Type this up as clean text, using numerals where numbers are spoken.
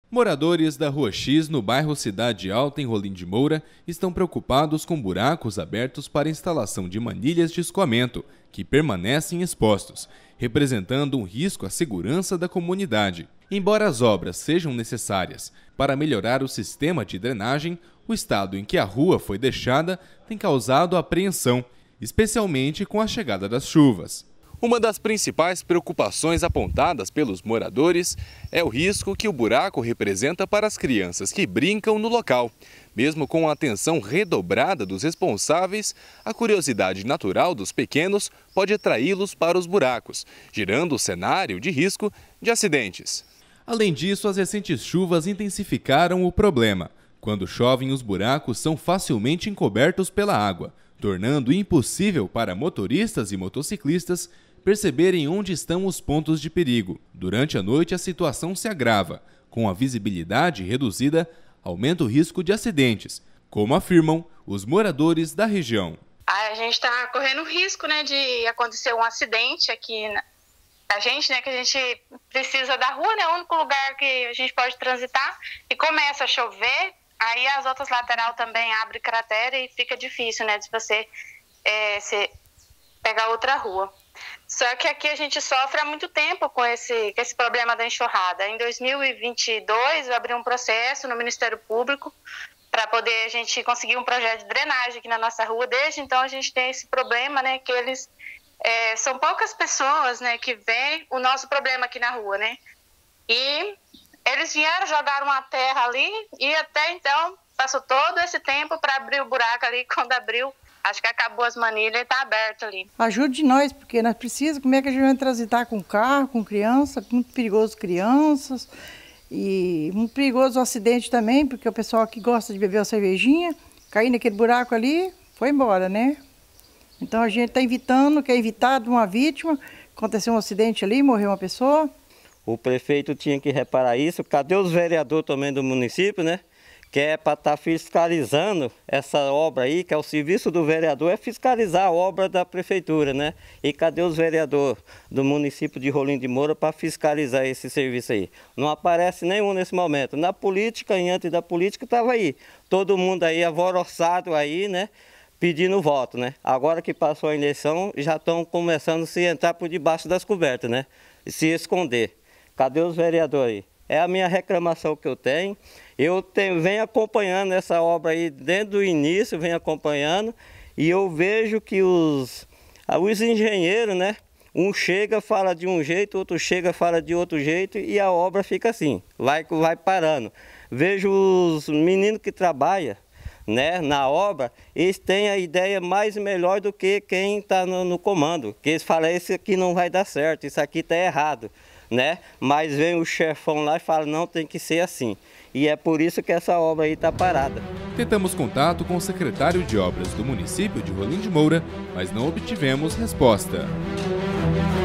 Moradores da Rua X, no bairro Cidade Alta, em Rolim de Moura, estão preocupados com buracos abertos para instalação de manilhas de escoamento, que permanecem expostos, representando um risco à segurança da comunidade. Embora as obras sejam necessárias para melhorar o sistema de drenagem, o estado em que a rua foi deixada tem causado apreensão, especialmente com a chegada das chuvas. Uma das principais preocupações apontadas pelos moradores é o risco que o buraco representa para as crianças que brincam no local. Mesmo com a atenção redobrada dos responsáveis, a curiosidade natural dos pequenos pode atraí-los para os buracos, gerando o cenário de risco de acidentes. Além disso, as recentes chuvas intensificaram o problema. Quando chovem, os buracos são facilmente encobertos pela água, tornando impossível para motoristas e motociclistas perceberem onde estão os pontos de perigo. Durante a noite, a situação se agrava. Com a visibilidade reduzida, aumenta o risco de acidentes, como afirmam os moradores da região. A gente está correndo risco, de acontecer um acidente aqui a gente precisa da rua, é o único lugar que a gente pode transitar, e começa a chover, aí as outras laterais também abrem cratera e fica difícil, de você pegar outra rua. Só que aqui a gente sofre há muito tempo com esse problema da enxurrada. Em 2022, eu abri um processo no Ministério Público para poder a gente conseguir um projeto de drenagem aqui na nossa rua. Desde então, a gente tem esse problema, que eles... são poucas pessoas, que veem o nosso problema aqui na rua, E eles vieram, jogaram uma terra ali e até então passou todo esse tempo para abrir o buraco ali. Quando abriu, acho que acabou as manilhas e está aberto ali. Ajude nós, porque nós precisamos, como é que a gente vai transitar com carro, com criança, muito perigoso crianças e muito perigoso o acidente também, porque o pessoal que gosta de beber uma cervejinha, cair naquele buraco ali, foi embora, Então a gente está evitando, quer evitar de uma vítima, aconteceu um acidente ali, morreu uma pessoa. O prefeito tinha que reparar isso. Cadê os vereadores também do município, Que é para estar fiscalizando essa obra aí, que é o serviço do vereador, é fiscalizar a obra da prefeitura, E cadê os vereadores do município de Rolim de Moura para fiscalizar esse serviço aí? Não aparece nenhum nesse momento. Na política e antes da política estava aí. Todo mundo aí alvoroçado aí, pedindo voto, Agora que passou a eleição, já estão começando a se entrar por debaixo das cobertas, E se esconder. Cadê os vereadores aí? É a minha reclamação que eu tenho. Venho acompanhando essa obra aí desde o início, venho acompanhando, e eu vejo que os engenheiros, um chega, fala de um jeito, outro chega, fala de outro jeito, e a obra fica assim, vai parando. Vejo os meninos que trabalham, na obra, eles têm a ideia mais e melhor do que quem está no comando, que eles falam, isso aqui não vai dar certo, isso aqui está errado, Mas vem o chefão lá e fala, não, tem que ser assim. E é por isso que essa obra aí está parada. Tentamos contato com o secretário de obras do município de Rolim de Moura, mas não obtivemos resposta.